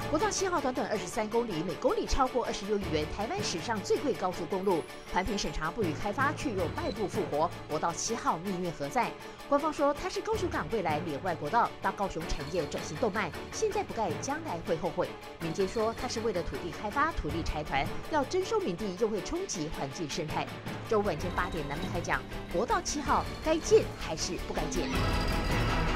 国道7号短短23公里，每公里超过26亿元，台湾史上最贵高速公路。环评审查不予开发，却又败部复活，国道7号命运何在？官方说它是高雄港未来连外国道，当高雄产业转型动脉，现在不盖，将来会后悔。民间说它是为了土地开发、土地财团，要征收民地，又会冲击环境生态。周五晚间8点，南门开讲，国道7号该建还是不该建？